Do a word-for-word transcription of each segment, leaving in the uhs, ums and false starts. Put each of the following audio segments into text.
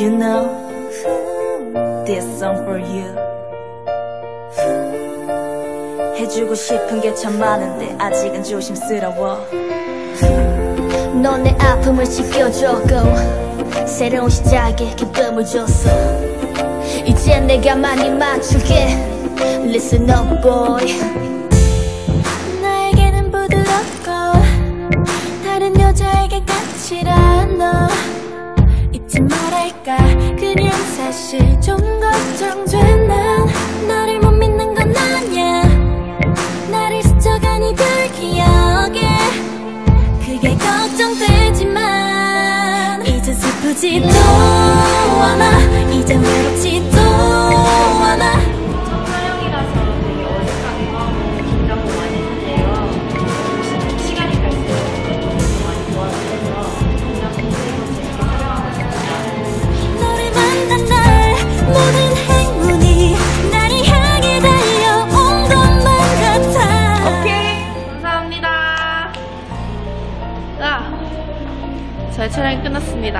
You know this song for you. 해주고 싶은 게 참 많은데 아직은 조심스러워. 넌 내 아픔을 지켜줬고 새로운 시작에 기쁨을 줬어. 이제 내가 많이 맞출게. Listen up boy. 나에게는 부드럽고 다른 여자에게 까칠한 너 잊지 말할까. 그냥 사실 좀 걱정돼. 난 너를 못 믿는 건 아냐. 나를 스쳐간 이별 기억에 그게 걱정되지만 이젠 슬프지도 않아. 이젠 외롭지도 않아. 첫 촬영이라서 되게 어색하기도 하고 긴장도 많이 했는데요. 시간이 갈수록 많이 좋아져서 긴장 풀리고 재밌게 촬영하고 있습니다. 너를 만난 날 모든 행운이 나를 향해 달려온 것만 같아. 오케이, 감사합니다. 자, 저희 촬영이 끝났습니다.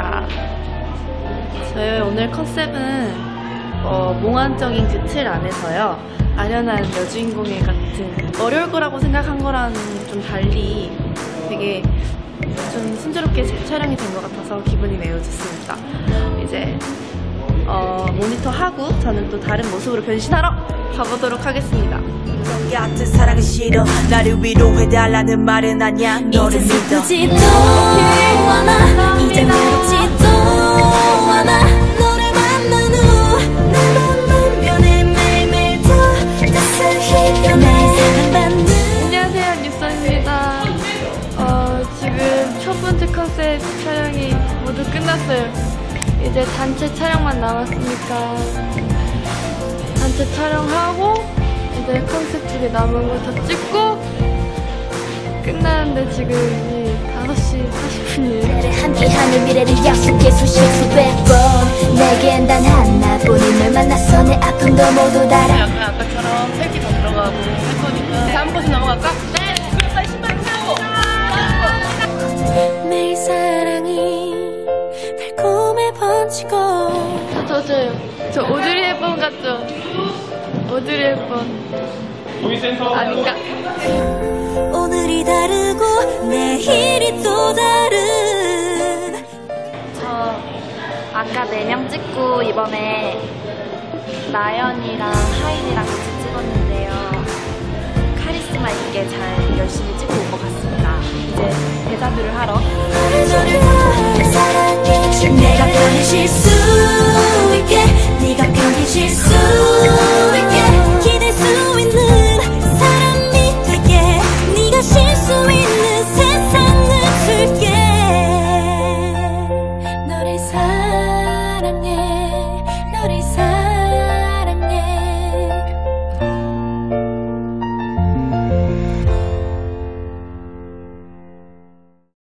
저희 오늘 컨셉은 어, 몽환적인 그 틀 안에서요, 아련한 여주인공의 같은 어려울 거라고 생각한 거랑 좀 달리 되게 좀 순조롭게 촬영이 된 것 같아서 기분이 매우 좋습니다. 이제 어, 모니터 하고 저는 또 다른 모습으로 변신하러 가보도록 하겠습니다. 같은 사랑은 싫어. 나를 위로해달라는 말은 아냐. 너를 이제 믿어. 슬프지도 않아. 이제 외롭지도 않아. 너를 만난 후 내 맘은 변해. 매일매일 더 따스히 변해. 사랑받는 안녕하세요, 뉴선입니다. 어, 지금 첫 번째 컨셉 촬영이 모두 끝났어요. 이제 단체 촬영만 남았으니까 단체 촬영하고 이제 컨셉 두 개 남은 거 다 찍고 끝나는데 지금 다섯 시 사십 분이에요. 함께하는 미래를 약속해 수십 수백 번. 내겐 단 하나뿐인 널 만나서 내 아픔도 모두 달아. 약간 아까처럼 셀기 더 들어가고 할 거니까 다음 곳으로 넘어갈까? 네! 그럼 빨리 신발 타고! 매일 사랑이 달콤해 번지고. 저, 저요. 저 오드리 헵번 같죠? 오드리 헵번. 아닌가? 오늘이 다르고 내일이 또 다른. 저 아까 네 명 찍고 이번에 나연이랑 하인이랑 같이 찍었는데요. 카리스마 있게 잘 열심히 찍고 온 것 같습니다. 이제 대사들을 하러 너를 너를 사랑해. 내가 편히 실수